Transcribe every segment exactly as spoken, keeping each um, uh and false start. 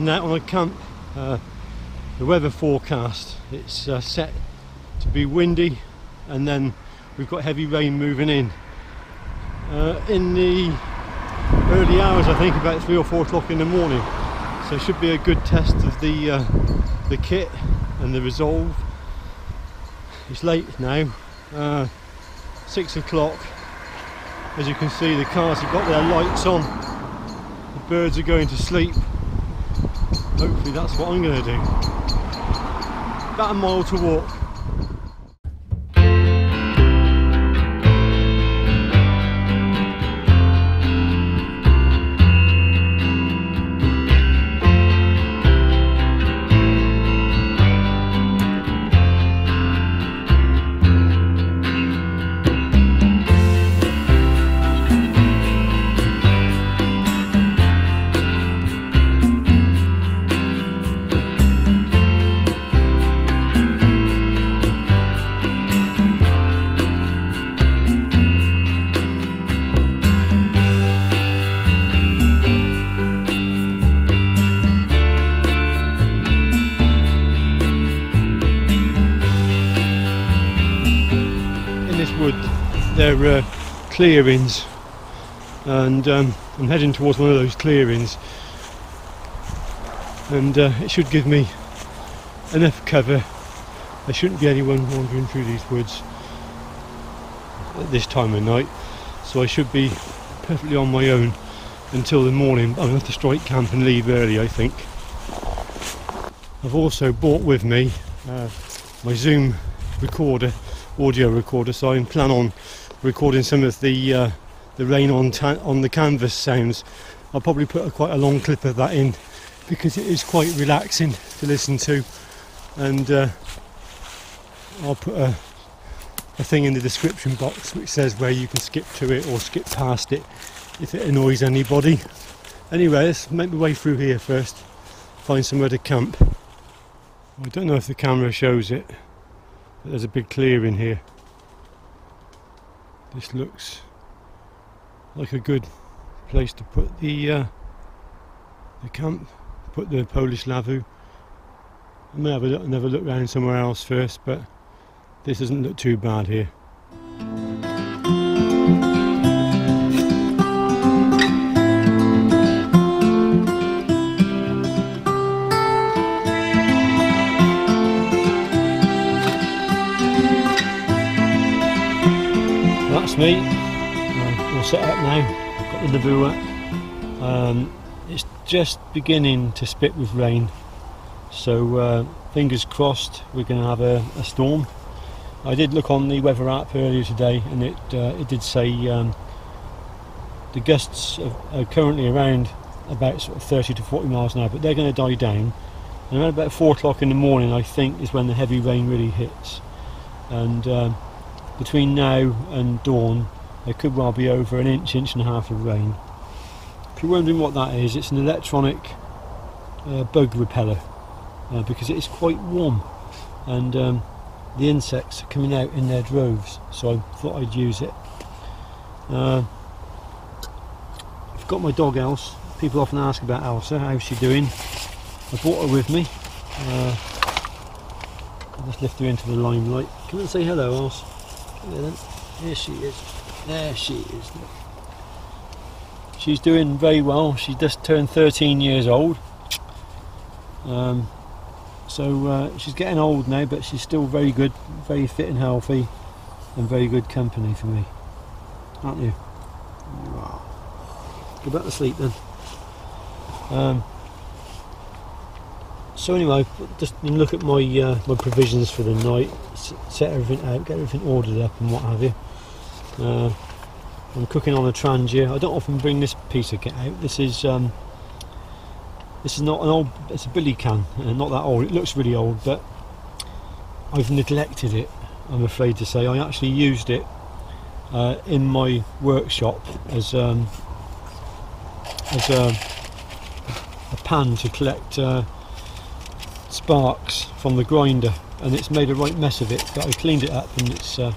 heading out on a camp. Uh, the weather forecast, it's uh, set to be windy, and then we've got heavy rain moving in. Uh, in the early hours, I think about three or four o'clock in the morning. So it should be a good test of the, uh, the kit and the resolve. It's late now, uh, six o'clock. As you can see, the cars have got their lights on. The birds are going to sleep. Hopefully that's what I'm going to do. About a mile to walk. Wood, they're uh, clearings, and um, I'm heading towards one of those clearings, and uh, it should give me enough cover. There shouldn't be anyone wandering through these woods at this time of night, so I should be perfectly on my own until the morning. I'm going to have to strike camp and leave early, I think. I've also brought with me uh, my Zoom recorder, audio recorder, so I plan on recording some of the uh, the rain on on the canvas sounds. I'll probably put a, quite a long clip of that in because it is quite relaxing to listen to, and uh, I'll put a, a thing in the description box which says where you can skip to it or skip past it if it annoys anybody. Anyway, let's make my way through here first, find somewhere to camp. I don't know if the camera shows it, but there's a big clearing here. This looks like a good place to put the uh, the camp, put the Polish lavu. I may have a look, another look around somewhere else first, but this doesn't look too bad here. That's me, uh, all set up now, got the lavu up. Um, it's just beginning to spit with rain, so uh, fingers crossed we're going to have a, a storm. I did look on the weather app earlier today, and it uh, it did say um, the gusts are, are currently around about sort of thirty to forty miles an hour, but they're going to die down, and around about four o'clock in the morning I think is when the heavy rain really hits. And um, between now and dawn there could well be over an inch, inch and a half of rain. If you're wondering what that is, it's an electronic uh, bug repeller, uh, because it is quite warm, and um, the insects are coming out in their droves, so I thought I'd use it. Uh, I've got my dog Else. People often ask about Elsa, how's she doing? I brought her with me. Uh, I'll just lift her into the limelight. Come and say hello, Else. There, then. There she is. There she is. She's doing very well. She just turned thirteen years old. Um, so uh, she's getting old now, but she's still very good, very fit and healthy, and very good company for me. Aren't you? Wow. Go back to sleep then. Um, so anyway, just look at my uh, my provisions for the night, set everything out, get everything ordered up and what have you. Uh, I'm cooking on a trangia. I don't often bring this piece of kit out. This is um, this is not an old. It's a billy can, uh, not that old. It looks really old, but I've neglected it, I'm afraid to say. I actually used it uh, in my workshop as um, as a, a pan to collect uh, sparks from the grinder, and it's made a right mess of it. But I cleaned it up, and it's uh,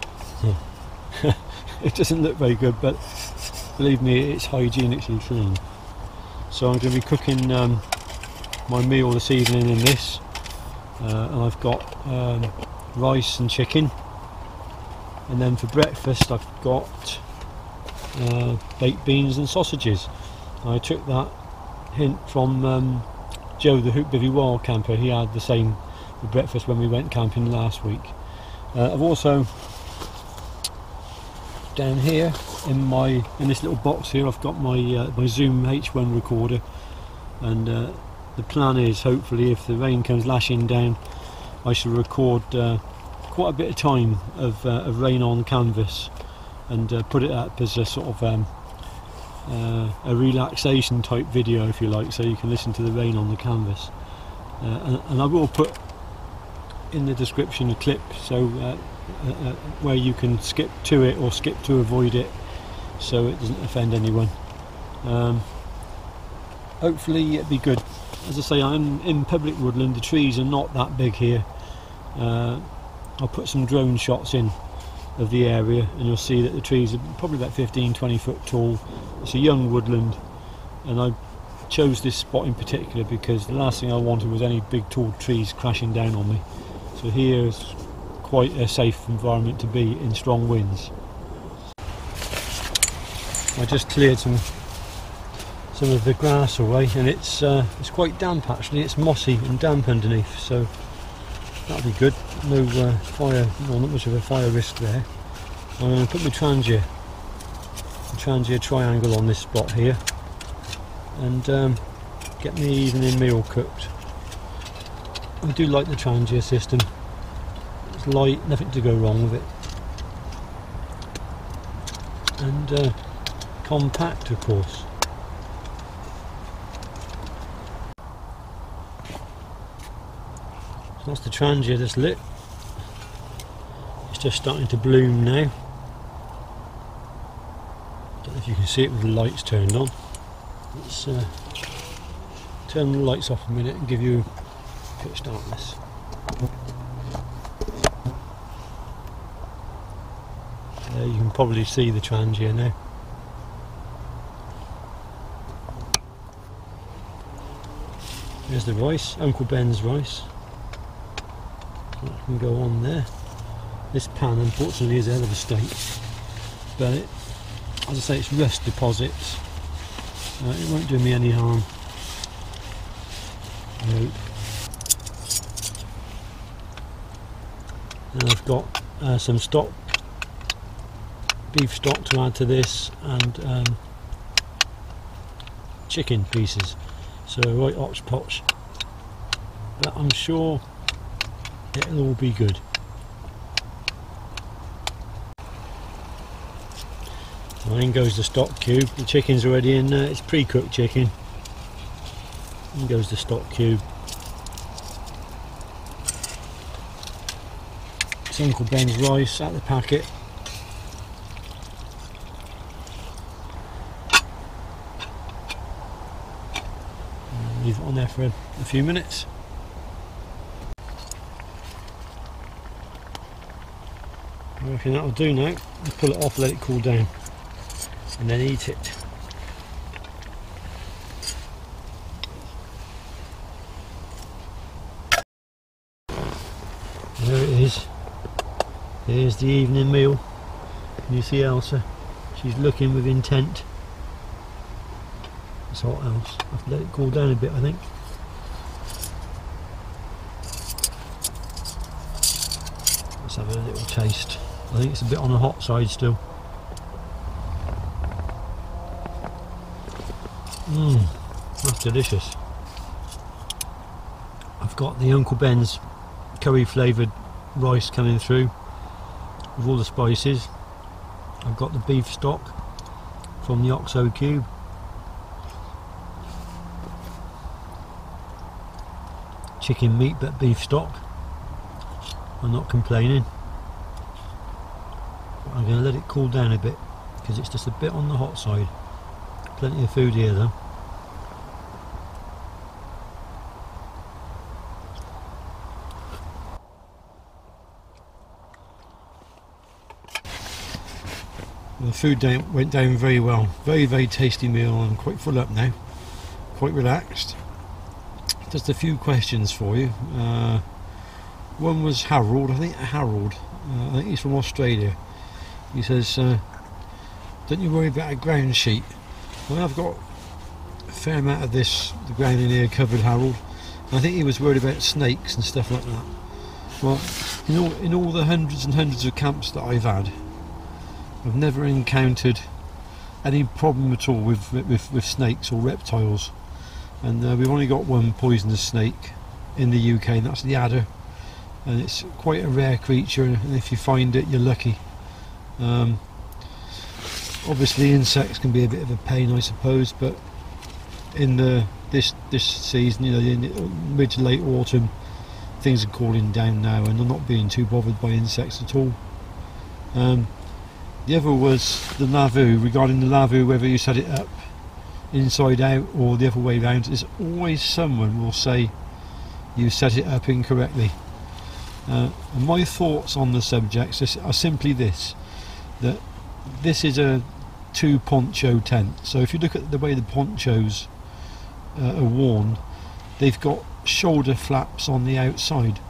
it doesn't look very good, but believe me, it's hygienically clean. So I'm going to be cooking um, my meal this evening in this, uh, and I've got um, rice and chicken, and then for breakfast I've got uh, baked beans and sausages. I took that hint from um, Joe the Hoop Bivvy Wild Camper. He had the same for breakfast when we went camping last week. Uh, I've also down here in my in this little box here I've got my uh, my Zoom H one recorder, and uh, the plan is hopefully if the rain comes lashing down I shall record uh, quite a bit of time of, uh, of rain on canvas, and uh, put it up as a sort of um, uh, a relaxation type video, if you like, so you can listen to the rain on the canvas. Uh, and, and I will put in the description a clip so uh, uh, uh, where you can skip to it or skip to avoid it, so it doesn't offend anyone. Um, hopefully it'll be good. As I say, I'm in public woodland, the trees are not that big here. uh, I'll put some drone shots in of the area and you'll see that the trees are probably about fifteen to twenty foot tall. It's a young woodland, and I chose this spot in particular because the last thing I wanted was any big tall trees crashing down on me. So here is quite a safe environment to be in strong winds. I just cleared some some of the grass away, and it's uh, it's quite damp actually. It's mossy and damp underneath, so that'll be good. No uh, fire, well, not much of a fire risk there. I'm going to put my transier, the transier triangle on this spot here, and um, get my evening meal cooked. I do like the transier system. It's light, nothing to go wrong with it, and uh, compact, of course. So that's the transier that's lit. It's just starting to bloom now. Don't know if you can see it with the lights turned on. Let's uh, turn the lights off a minute and give you pitch darkness. There you can probably see the transier now. There's the rice, Uncle Ben's rice. That can go on there. This pan unfortunately is out of a state, but it, as I say, it's rust deposits. Uh, it won't do me any harm. No. And I've got uh, some stock, beef stock to add to this, and um, chicken pieces. So right hodgepodge, but I'm sure it'll all be good. Well, in goes the stock cube. The chicken's already in there. It's pre-cooked chicken. In goes the stock cube. It's Uncle Ben's rice out the packet. And leave it on there for a, a few minutes. I reckon that'll do now. I'll pull it off, let it cool down, and then eat it. There it is. There's the evening meal. Can you see Elsa? She's looking with intent. It's hot, else. I have to let it cool down a bit, I think. Let's have a little taste. I think it's a bit on the hot side still. Mmm, that's delicious. I've got the Uncle Ben's curry flavoured rice coming through with all the spices. I've got the beef stock from the Oxo cube. Chicken meat, but beef stock. I'm not complaining. I'm going to let it cool down a bit because it's just a bit on the hot side. Plenty of food here though. The food down, went down very well. Very, very tasty meal. I'm quite full up now. Quite relaxed. just a few questions for you. Uh, one was Harold, I think Harold, uh, I think he's from Australia. He says, uh, don't you worry about a ground sheet. Well, I've got a fair amount of this, the ground in here covered, Harold. And I think he was worried about snakes and stuff like that. Well, in all, in all the hundreds and hundreds of camps that I've had, I've never encountered any problem at all with, with, with snakes or reptiles. And uh, we've only got one poisonous snake in the U K, and that's the adder. And it's quite a rare creature, and if you find it, you're lucky. Um, obviously insects can be a bit of a pain, I suppose, but in the this this season, you know, in mid to late autumn, things are cooling down now, and I'm not being too bothered by insects at all. Um, the other was the lavoo. Regarding the lavoo, whether you set it up inside out or the other way round, there's always someone will say you set it up incorrectly. Uh, and my thoughts on the subject are simply this, that this is a two poncho tent. So if you look at the way the ponchos uh, are worn, they've got shoulder flaps on the outside.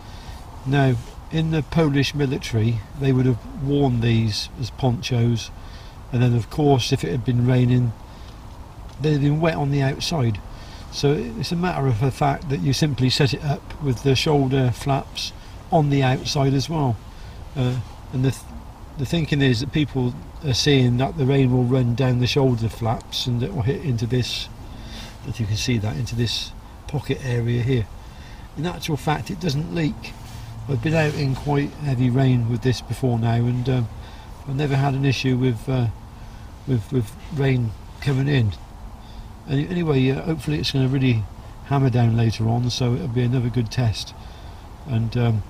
Now in the Polish military they would have worn these as ponchos, and then of course if it had been raining they'd have been wet on the outside. So it's a matter of the fact that you simply set it up with the shoulder flaps on the outside as well. Uh, and the, th the thinking is that people are seeing that the rain will run down the shoulder flaps and it will hit into this, if you can see that, into this pocket area here. In actual fact it doesn't leak. I've been out in quite heavy rain with this before now, and um, I've never had an issue with uh, with, with rain coming in. Any, anyway, uh, hopefully it's going to really hammer down later on, so it'll be another good test. And um,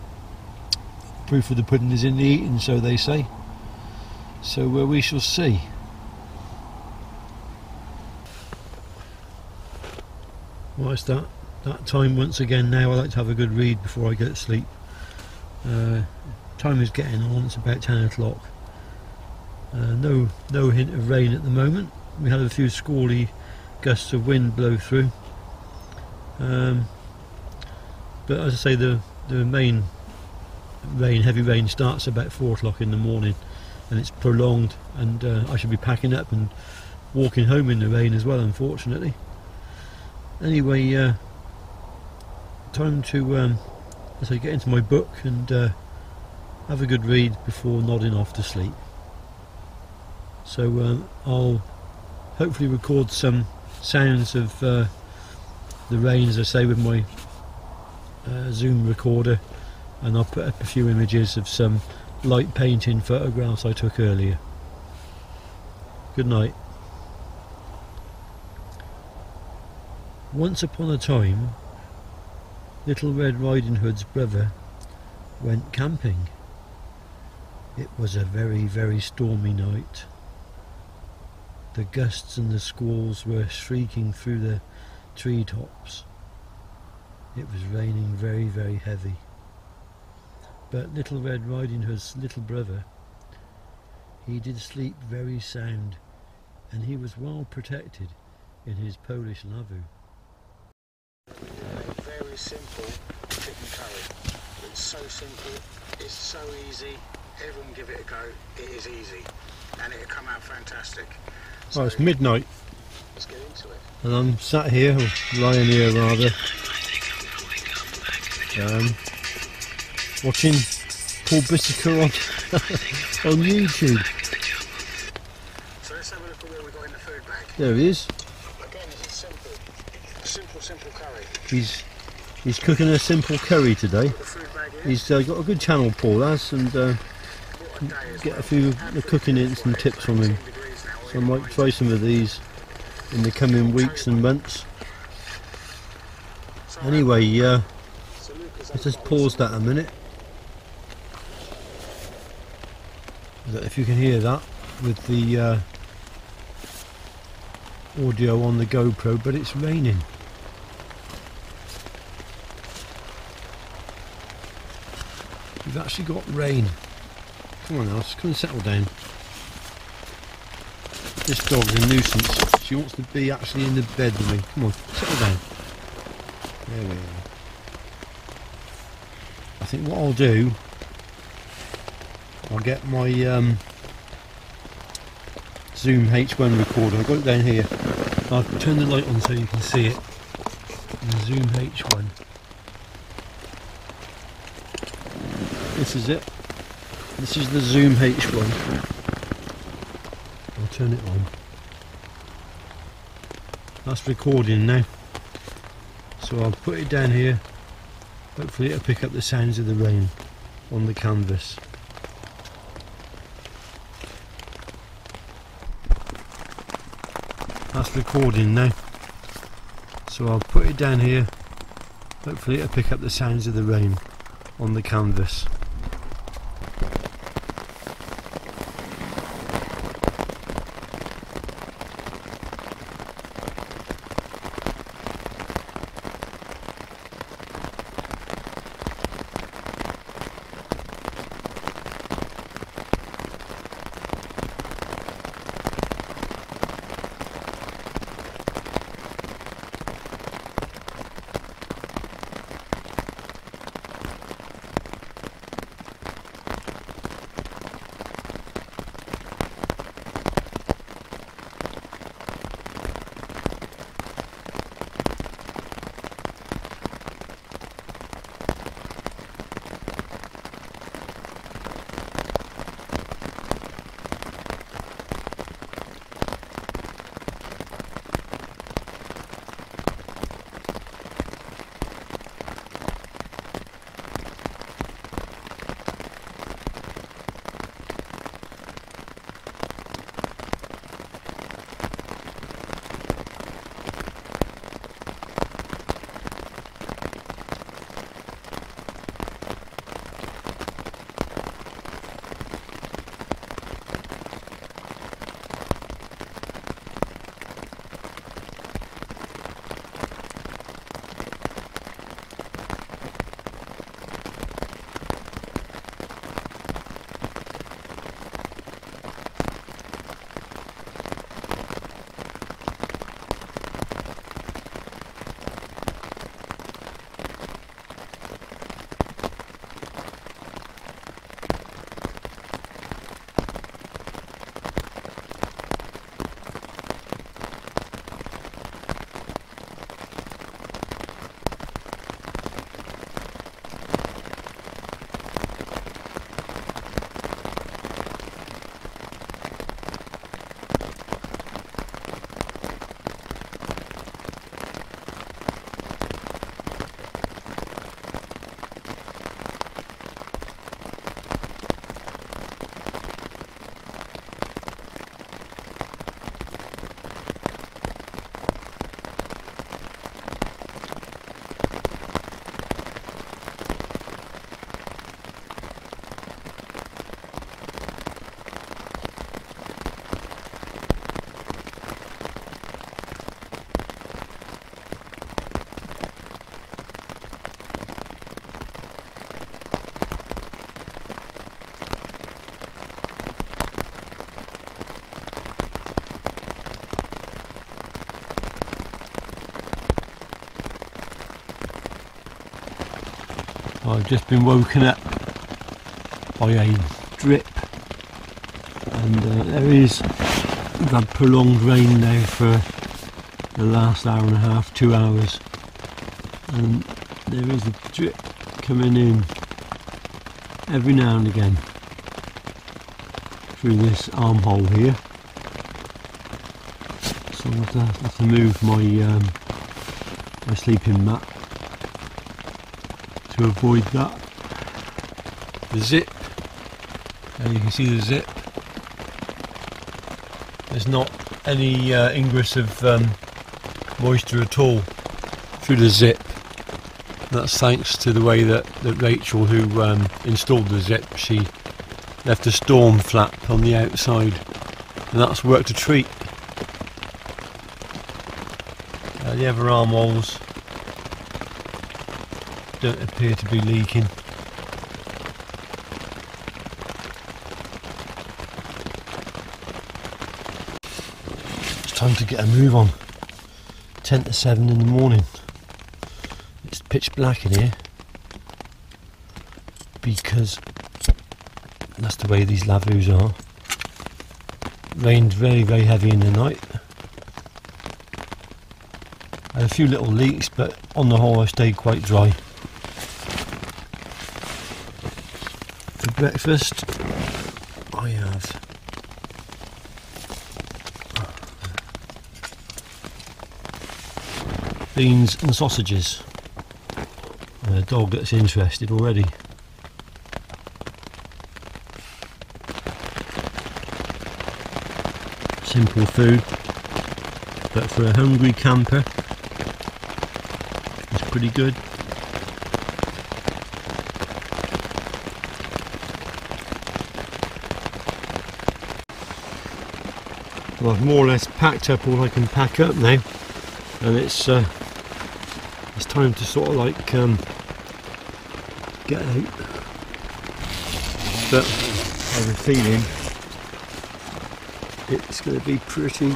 proof of the pudding is in the eating, so they say. So uh, we shall see. Well, it's that, that time once again now. I like to have a good read before I go to sleep. Uh, time is getting on, it's about ten o'clock. Uh, no, no hint of rain at the moment. We had a few squally gusts of wind blow through. Um, but as I say, the, the main rain, heavy rain, starts about four o'clock in the morning, and it's prolonged, and uh, I should be packing up and walking home in the rain as well, unfortunately. Anyway, uh, time to um, as I get into my book and uh, have a good read before nodding off to sleep. So uh, I'll hopefully record some sounds of uh, the rain, as I say, with my uh, Zoom recorder, and I'll put up a few images of some light painting photographs I took earlier. Good night. Once upon a time, Little Red Riding Hood's brother went camping. It was a very, very stormy night. The gusts and the squalls were shrieking through the treetops. It was raining very, very heavy. But Little Red Riding Hood's little brother, he did sleep very sound, and he was well protected in his Polish lavoo. A very simple chicken curry. It's so simple, it's so easy. Everyone give it a go. It is easy, and it'll come out fantastic. So oh, it's midnight. Let's get into it. And I'm sat here, or lying here rather, um, watching Paul Bissiker on, on YouTube. So let's have a look at what we've got in the food bag. There he is. Again, it's simple. Simple, simple curry. He's he's cooking a simple curry today. The food bag here. He's uh, got a good channel, Paul has, and uh, get a few the cooking hints and tips from him. So I might try some of these in the coming weeks and months. Anyway, uh, let's just pause that a minute. I don't know if you can hear that with the uh, audio on the GoPro, but it's raining. We've actually got rain. Come on, Alice, come and settle down. This dog's a nuisance. She wants to be actually in the bed with me. Come on, settle down. There we are. I think what I'll do, I'll get my um, Zoom H one recorder. I've got it down here. I'll turn the light on so you can see it. The Zoom H one. This is it. This is the Zoom H one. I'll turn it on. That's recording now. So I'll put it down here. Hopefully it'll pick up the sounds of the rain on the canvas. That's recording now. So I'll put it down here. Hopefully it'll pick up the sounds of the rain on the canvas. I've just been woken up by a drip, and uh, there is that prolonged rain now for the last hour and a half, two hours, and there is a drip coming in every now and again through this armhole here. So I have to, have to move my um, my sleeping mat to avoid that. The zip, and you can see the zip, there's not any uh, ingress of um, moisture at all through the zip. That's thanks to the way that, that Rachel, who um, installed the zip, she left a storm flap on the outside, and that's worked a treat. Uh, the other armholes don't appear to be leaking. It's time to get a move on. ten to seven in the morning. pitch black in here because that's the way these lavus are. Rained very very heavy in the night. I had a few little leaks, but on the whole I stayed quite dry. For breakfast I have beans and sausages. And a dog that's interested already. Simple food, but for a hungry camper it's pretty good. Well, I've more or less packed up all I can pack up now, and it's uh, it's time to sort of like um, get out. But I have a feeling it's going to be pretty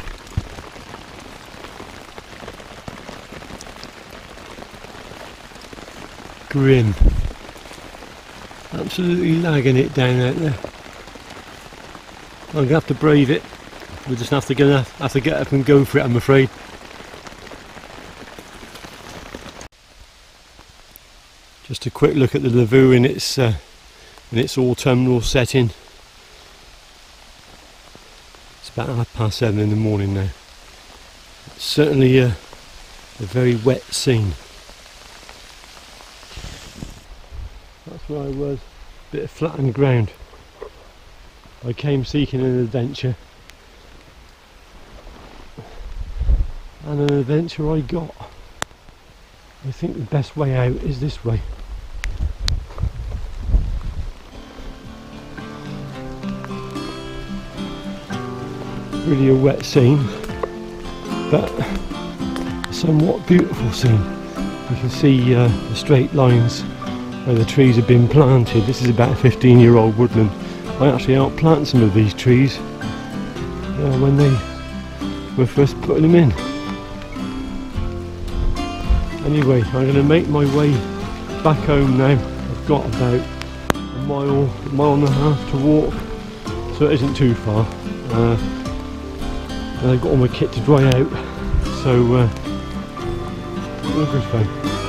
grim. Absolutely lagging it down out there. I'm going to have to brave it. We'll just have to, gonna have to get up and go for it, I'm afraid. Just a quick look at the Lavoo in its uh, in its autumnal setting. It's about half past seven in the morning now. It's certainly a, a very wet scene. That's where I was, a bit of flattened ground. I came seeking an adventure, and an adventure I got. I think the best way out is this way. Really a wet scene, but a somewhat beautiful scene. You can see uh, the straight lines where the trees have been planted. This is about a fifteen year old woodland. I actually outplanted some of these trees uh, when they were first putting them in. Anyway, I'm going to make my way back home now. I've got about a mile, a mile and a half to walk, so it isn't too far. Uh, and I've got all my kit to dry out, so uh, all good fun.